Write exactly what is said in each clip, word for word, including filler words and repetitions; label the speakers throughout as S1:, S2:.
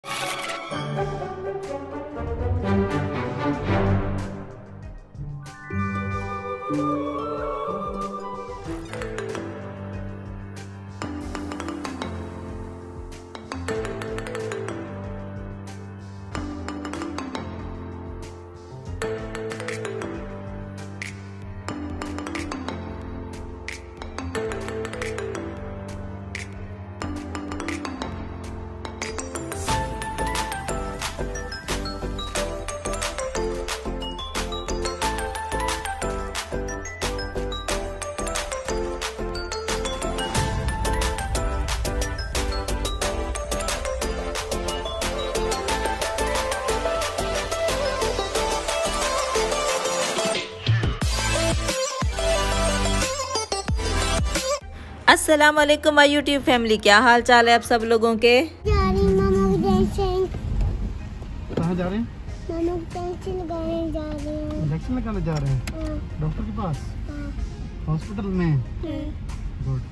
S1: अस्सलाम वालेकुम my YouTube family, क्या हाल चाल है आप सब लोगों के।
S2: जा रही मामा इंजेक्शन।
S3: कहाँ जा रहे हैं?
S2: मामा इंजेक्शन लगाने जा रहे हैं।
S3: इंजेक्शन लगाने जा रहे हैं डॉक्टर के पास, हॉस्पिटल में। गुड।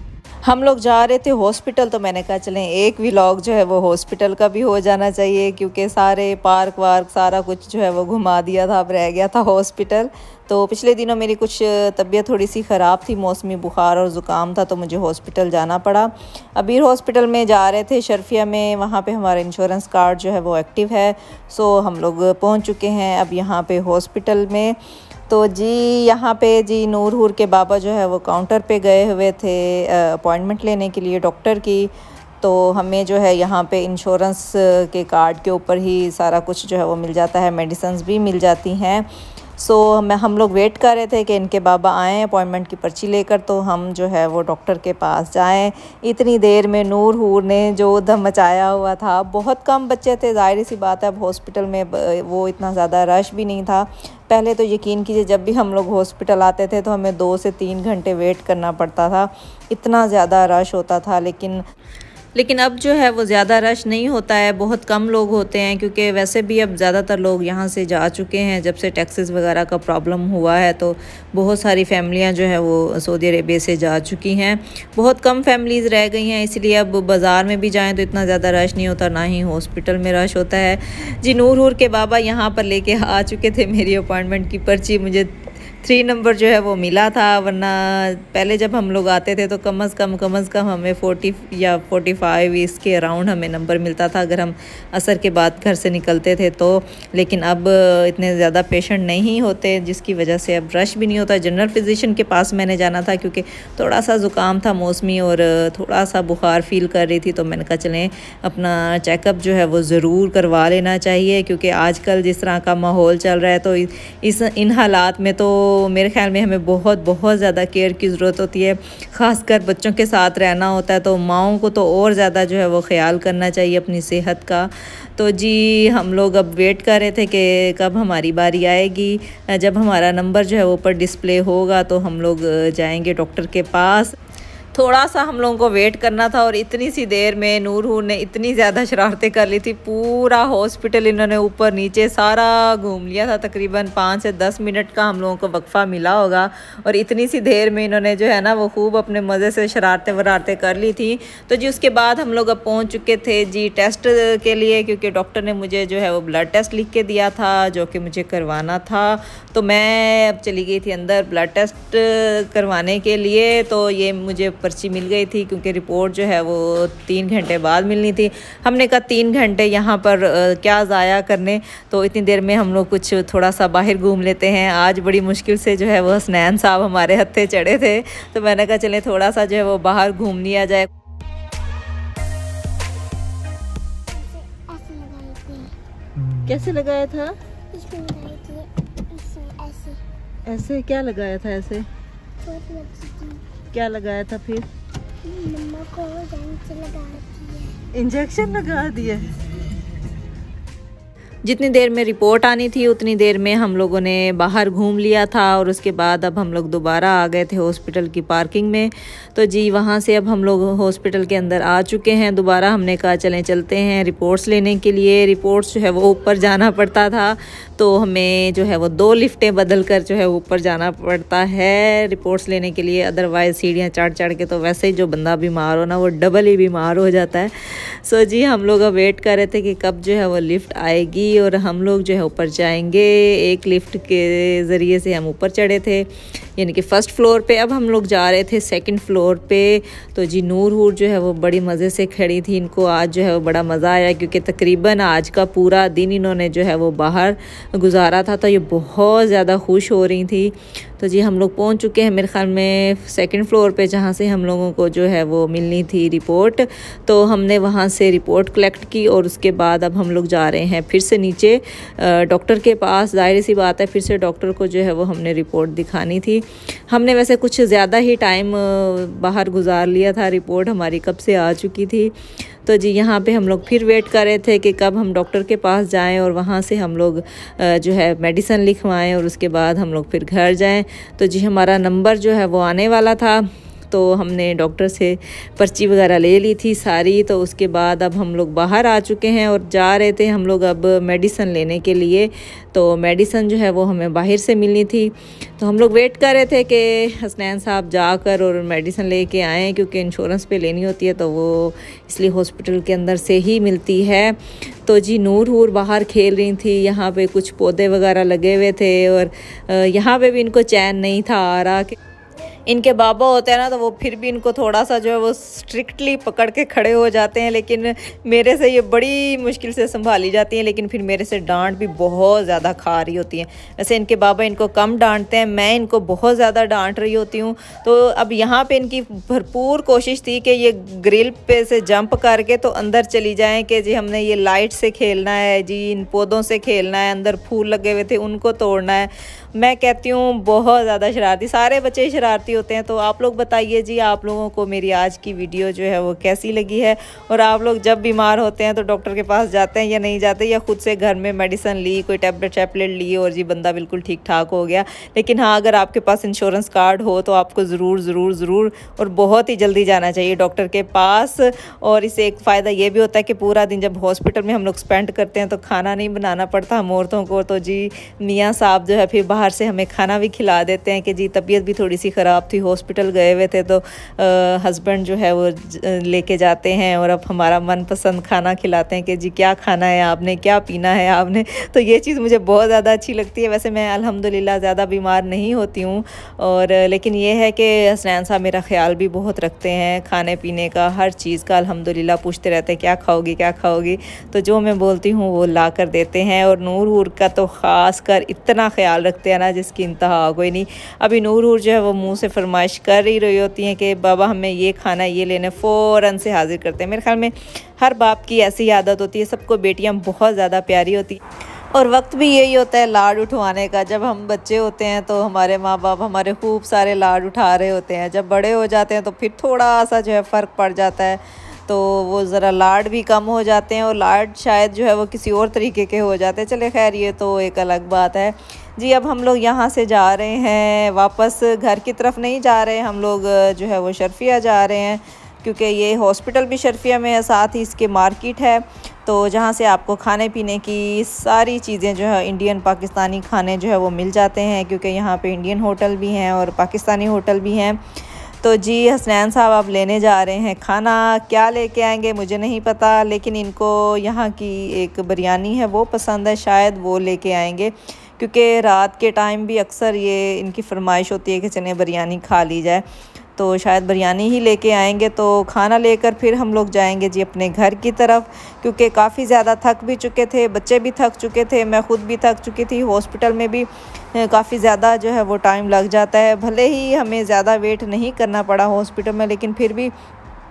S1: हम लोग जा रहे थे हॉस्पिटल, तो मैंने कहा चलें एक व्लॉग जो है वो हॉस्पिटल का भी हो जाना चाहिए, क्योंकि सारे पार्क वार्क सारा कुछ जो है वो घुमा दिया था, अब रह गया था हॉस्पिटल। तो पिछले दिनों मेरी कुछ तबीयत थोड़ी सी ख़राब थी, मौसमी बुखार और ज़ुकाम था, तो मुझे हॉस्पिटल जाना पड़ा। अबीर हॉस्पिटल में जा रहे थे शर्फिया में, वहाँ पे हमारा इंश्योरेंस कार्ड जो है वो एक्टिव है। सो हम लोग पहुँच चुके हैं अब यहाँ पे हॉस्पिटल में। तो जी यहाँ पे जी नूर हूर के बाबा जो है वो काउंटर पे गए हुए थे अपॉइंटमेंट लेने के लिए डॉक्टर की। तो हमें जो है यहाँ पे इंश्योरेंस के कार्ड के ऊपर ही सारा कुछ जो है वो मिल जाता है, मेडिसिन्स भी मिल जाती हैं। सो मैं हम लोग वेट कर रहे थे कि इनके बाबा आएँ अपॉइंटमेंट की पर्ची लेकर, तो हम जो है वो डॉक्टर के पास जाएं। इतनी देर में नूर हूर ने जो दम मचाया हुआ था, बहुत कम बच्चे थे, ज़ाहिर सी बात है अब हॉस्पिटल में वो इतना ज़्यादा रश भी नहीं था। पहले तो यकीन कीजिए जब भी हम लोग हॉस्पिटल आते थे तो हमें दो से तीन घंटे वेट करना पड़ता था, इतना ज़्यादा रश होता था। लेकिन लेकिन अब जो है वो ज़्यादा रश नहीं होता है, बहुत कम लोग होते हैं, क्योंकि वैसे भी अब ज़्यादातर लोग यहाँ से जा चुके हैं। जब से टैक्सेस वगैरह का प्रॉब्लम हुआ है तो बहुत सारी फैमिलियाँ जो है वो सऊदी अरेबिया से जा चुकी हैं, बहुत कम फैमिलीज़ रह गई हैं। इसलिए अब बाज़ार में भी जाएँ तो इतना ज़्यादा रश नहीं होता, ना ही हॉस्पिटल में रश होता है। जी नूर हूर के बाबा यहाँ पर लेके आ चुके थे मेरी अपॉइंटमेंट की पर्ची, मुझे थ्री नंबर जो है वो मिला था, वरना पहले जब हम लोग आते थे तो कम अज़ कम कम अज़ कम हमें फोर्टी या फोर्टी फाइव इसके अराउंड हमें नंबर मिलता था अगर हम असर के बाद घर से निकलते थे तो। लेकिन अब इतने ज़्यादा पेशेंट नहीं होते, जिसकी वजह से अब रश भी नहीं होता। जनरल फिजिशियन के पास मैंने जाना था क्योंकि थोड़ा सा ज़ुकाम था मौसमी और थोड़ा सा बुखार फील कर रही थी, तो मैंने कहा चलें अपना चेकअप जो है वो ज़रूर करवा लेना चाहिए, क्योंकि आजकल जिस तरह का माहौल चल रहा है तो इस इन हालात में तो मेरे ख्याल में हमें बहुत बहुत ज़्यादा केयर की ज़रूरत होती है। ख़ासकर बच्चों के साथ रहना होता है तो माओं को तो और ज़्यादा जो है वो ख्याल करना चाहिए अपनी सेहत का। तो जी हम लोग अब वेट कर रहे थे कि कब हमारी बारी आएगी। जब हमारा नंबर जो है वो ऊपर डिस्प्ले होगा तो हम लोग जाएंगे डॉक्टर के पास। थोड़ा सा हम लोगों को वेट करना था और इतनी सी देर में नूर हूर ने इतनी ज़्यादा शरारतें कर ली थी, पूरा हॉस्पिटल इन्होंने ऊपर नीचे सारा घूम लिया था। तकरीबन पाँच से दस मिनट का हम लोगों को वक्फा मिला होगा और इतनी सी देर में इन्होंने जो है ना वो खूब अपने मज़े से शरारतें वरारतें कर ली थी। तो जी उसके बाद हम लोग अब पहुँच चुके थे जी टेस्ट के लिए, क्योंकि डॉक्टर ने मुझे जो है वो ब्लड टेस्ट लिख के दिया था जो कि मुझे करवाना था। तो मैं अब चली गई थी अंदर ब्लड टेस्ट करवाने के लिए। तो ये मुझे पर्ची मिल गई थी, क्योंकि रिपोर्ट जो है वो तीन घंटे बाद मिलनी थी। हमने कहा तीन घंटे यहाँ पर आ, क्या ज़ाया करने, तो इतनी देर में हम लोग कुछ थोड़ा सा बाहर घूम लेते हैं। आज बड़ी मुश्किल से जो है वो हसनैन साहब हमारे हत्थे चढ़े थे, तो मैंने कहा चले थोड़ा सा जो है वो बाहर घूम लिया जाए। कैसे लगाया था? ऐसे क्या लगाया था? ऐसे क्या लगाया था? फिर
S2: मम्मा को इंजेक्शन लगा दिया।
S1: इंजेक्शन लगा दिया। जितनी देर में रिपोर्ट आनी थी उतनी देर में हम लोगों ने बाहर घूम लिया था और उसके बाद अब हम लोग दोबारा आ गए थे हॉस्पिटल की पार्किंग में। तो जी वहाँ से अब हम लोग हॉस्पिटल के अंदर आ चुके हैं। दोबारा हमने कहा चलें चलते हैं रिपोर्ट्स लेने के लिए। रिपोर्ट्स जो है वो ऊपर जाना पड़ता था, तो हमें जो है वो दो लिफ्टें बदल कर जो है ऊपर जाना पड़ता है रिपोर्ट्स लेने के लिए। अदरवाइज़ सीढ़ियाँ चढ़ चढ़ के तो वैसे ही जो बंदा बीमार हो ना वो डबल ही बीमार हो जाता है। सो जी हम लोग अब वेट कर रहे थे कि कब जो है वो लिफ्ट आएगी और हम लोग जो है ऊपर जाएंगे। एक लिफ्ट के ज़रिए से हम ऊपर चढ़े थे, यानी कि फ़र्स्ट फ्लोर पे। अब हम लोग जा रहे थे सेकंड फ्लोर पे। तो जी नूर हूर जो है वो बड़ी मज़े से खड़ी थी। इनको आज जो है वो बड़ा मज़ा आया क्योंकि तकरीबन आज का पूरा दिन इन्होंने जो है वो बाहर गुजारा था, तो ये बहुत ज़्यादा खुश हो रही थी। तो जी हम लोग पहुंच चुके हैं मेरे ख्याल में सेकंड फ्लोर पे, जहां से हम लोगों को जो है वो मिलनी थी रिपोर्ट। तो हमने वहां से रिपोर्ट कलेक्ट की और उसके बाद अब हम लोग जा रहे हैं फिर से नीचे डॉक्टर के पास। ज़ाहिर सी बात है फिर से डॉक्टर को जो है वो हमने रिपोर्ट दिखानी थी। हमने वैसे कुछ ज़्यादा ही टाइम बाहर गुजार लिया था, रिपोर्ट हमारी कब से आ चुकी थी। तो जी यहाँ पे हम लोग फिर वेट कर रहे थे कि कब हम डॉक्टर के पास जाएं और वहाँ से हम लोग जो है मेडिसिन लिखवाएं और उसके बाद हम लोग फिर घर जाएं। तो जी हमारा नंबर जो है वो आने वाला था, तो हमने डॉक्टर से पर्ची वगैरह ले ली थी सारी। तो उसके बाद अब हम लोग बाहर आ चुके हैं और जा रहे थे हम लोग अब मेडिसिन लेने के लिए। तो मेडिसिन जो है वो हमें बाहर से मिलनी थी, तो हम लोग वेट कर रहे थे कि हसनैन साहब जाकर और मेडिसिन लेके आएँ, क्योंकि इंश्योरेंस पे लेनी होती है तो वो इसलिए हॉस्पिटल के अंदर से ही मिलती है। तो जी नूर हूर बाहर खेल रही थी, यहाँ पे कुछ पौधे वगैरह लगे हुए थे और यहाँ पे भी इनको चैन नहीं था आ रहा कि इनके बाबा होते हैं ना, तो वो फिर भी इनको थोड़ा सा जो है वो स्ट्रिक्टली पकड़ के खड़े हो जाते हैं। लेकिन मेरे से ये बड़ी मुश्किल से संभाली जाती हैं, लेकिन फिर मेरे से डांट भी बहुत ज़्यादा खा रही होती हैं। वैसे इनके बाबा इनको कम डांटते हैं, मैं इनको बहुत ज़्यादा डांट रही होती हूँ। तो अब यहाँ पे इनकी भरपूर कोशिश थी कि ये ग्रिल पे से जंप करके तो अंदर चली जाएँ कि जी हमने ये लाइट से खेलना है, जी इन पौधों से खेलना है, अंदर फूल लगे हुए थे उनको तोड़ना है। मैं कहती हूँ बहुत ज़्यादा शरारती, सारे बच्चे शरारती होते हैं। तो आप लोग बताइए जी आप लोगों को मेरी आज की वीडियो जो है वो कैसी लगी है, और आप लोग जब बीमार होते हैं तो डॉक्टर के पास जाते हैं या नहीं जाते, या खुद से घर में मेडिसिन ली, कोई टैबलेट शैबलेट ली और जी बंदा बिल्कुल ठीक ठाक हो गया। लेकिन हाँ, अगर आपके पास इंश्योरेंस कार्ड हो तो आपको ज़रूर ज़रूर ज़रूर और बहुत ही जल्दी जाना चाहिए डॉक्टर के पास। और इससे एक फ़ायदा ये भी होता है कि पूरा दिन जब हॉस्पिटल में हम लोग स्पेंड करते हैं तो खाना नहीं बनाना पड़ता हम औरतों को। तो जी मियाँ साहब जो है फिर बाहर से हमें खाना भी खिला देते हैं कि जी तबीयत भी थोड़ी सी ख़राब थी, हॉस्पिटल गए हुए थे, तो हस्बैंड जो है वो लेके जाते हैं और अब हमारा मनपसंद खाना खिलाते हैं कि जी क्या खाना है आपने, क्या पीना है आपने। तो ये चीज़ मुझे बहुत ज़्यादा अच्छी लगती है। वैसे मैं अल्हम्दुलिल्लाह ज़्यादा बीमार नहीं होती हूँ, और लेकिन ये है कि हसनैन साहब मेरा ख़्याल भी बहुत रखते हैं, खाने पीने का हर चीज़ का अल्हम्दुलिल्लाह पूछते रहते हैं क्या खाओगी क्या खाओगी। तो जो मैं बोलती हूँ वो ला कर देते हैं। और नूर हूर का तो ख़ास कर इतना ख्याल रखते हैं ना जिसकी इंतहा कोई नहीं। अभी नूर हूर जो है वो मुँह से फरमाइश कर ही रही होती हैं कि बाबा हमें ये खाना ये लेना, फ़ौरन से हाजिर करते हैं। मेरे ख्याल में हर बाप की ऐसी आदत होती है, सबको बेटियां बहुत ज़्यादा प्यारी होती हैं और वक्त भी यही होता है लाड उठवाने का। जब हम बच्चे होते हैं तो हमारे माँ बाप हमारे खूब सारे लाड उठा रहे होते हैं, जब बड़े हो जाते हैं तो फिर थोड़ा सा जो है फ़र्क पड़ जाता है, तो वो ज़रा लाड भी कम हो जाते हैं और लाड शायद जो है वो किसी और तरीके के हो जाते हैं। चले खैर ये तो एक अलग बात है जी। अब हम लोग यहाँ से जा रहे हैं वापस, घर की तरफ नहीं जा रहे, हम लोग जो है वो शर्फिया जा रहे हैं, क्योंकि ये हॉस्पिटल भी शर्फिया में है, साथ ही इसके मार्केट है, तो जहाँ से आपको खाने पीने की सारी चीज़ें जो है इंडियन पाकिस्तानी खाने जो है वो मिल जाते हैं, क्योंकि यहाँ पे इंडियन होटल भी हैं और पाकिस्तानी होटल भी हैं। तो जी हसनैन साहब अब लेने जा रहे हैं खाना, क्या लेके आएंगे मुझे नहीं पता, लेकिन इनको यहाँ की एक बिरयानी है वो पसंद है, शायद वो लेके आएंगे, क्योंकि रात के टाइम भी अक्सर ये इनकी फरमाइश होती है कि चने बिरयानी खा ली जाए, तो शायद बिरयानी ही लेके आएंगे। तो खाना लेकर फिर हम लोग जाएंगे जी अपने घर की तरफ, क्योंकि काफ़ी ज़्यादा थक भी चुके थे, बच्चे भी थक चुके थे, मैं ख़ुद भी थक चुकी थी। हॉस्पिटल में भी काफ़ी ज़्यादा जो है वो टाइम लग जाता है, भले ही हमें ज़्यादा वेट नहीं करना पड़ा हॉस्पिटल में, लेकिन फिर भी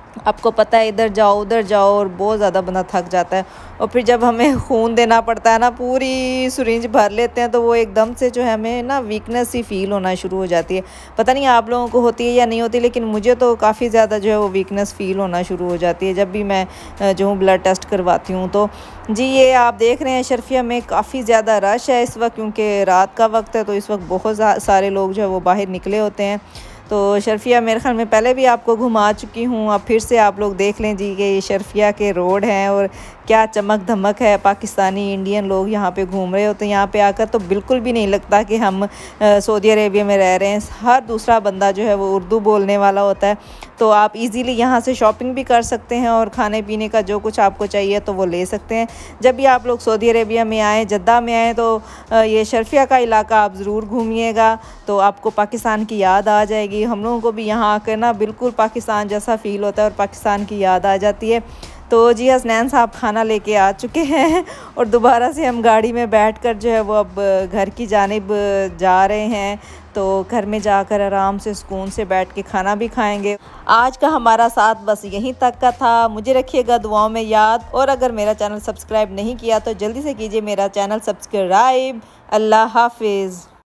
S1: आपको पता है इधर जाओ उधर जाओ और बहुत ज़्यादा बंदा थक जाता है। और फिर जब हमें खून देना पड़ता है ना, पूरी सिरिंज भर लेते हैं, तो वो एकदम से जो है हमें ना वीकनेस सी फील होना शुरू हो जाती है। पता नहीं आप लोगों को होती है या नहीं होती, लेकिन मुझे तो काफ़ी ज़्यादा जो है वो वीकनेस फील होना शुरू हो जाती है जब भी मैं जो हूँ ब्लड टेस्ट करवाती हूँ। तो जी ये आप देख रहे हैं शर्फिया में काफ़ी ज़्यादा रश है इस वक्त, क्योंकि रात का वक्त है, तो इस वक्त बहुत सारे लोग जो है वो बाहर निकले होते हैं। तो शर्फिया मेरे ख्याल में पहले भी आपको घुमा चुकी हूँ, अब फिर से आप लोग देख लें जी कि ये शर्फिया के रोड हैं और क्या चमक धमक है। पाकिस्तानी इंडियन लोग यहाँ पे घूम रहे होते हैं। यहाँ पे आकर तो बिल्कुल भी नहीं लगता कि हम सऊदी अरेबिया में रह रहे हैं। हर दूसरा बंदा जो है वो उर्दू बोलने वाला होता है, तो आप इजीली यहाँ से शॉपिंग भी कर सकते हैं और खाने पीने का जो कुछ आपको चाहिए तो वो ले सकते हैं। जब भी आप लोग सऊदी अरेबिया में आएँ, जद्दा में आएँ, तो ये शर्फिया का इलाका आप ज़रूर घूमिएगा, तो आपको पाकिस्तान की याद आ जाएगी। हम लोगों को भी यहाँ आकर ना बिल्कुल पाकिस्तान जैसा फ़ील होता है और पाकिस्तान की याद आ जाती है। तो जी हसनैन साहब खाना लेके आ चुके हैं और दोबारा से हम गाड़ी में बैठकर जो है वो अब घर की जानिब जा रहे हैं। तो घर में जाकर आराम से सुकून से बैठ के खाना भी खाएंगे। आज का हमारा साथ बस यहीं तक का था। मुझे रखिएगा दुआओं में याद, और अगर मेरा चैनल सब्सक्राइब नहीं किया तो जल्दी से कीजिए मेरा चैनल सब्सक्राइब। अल्लाह हाफिज़।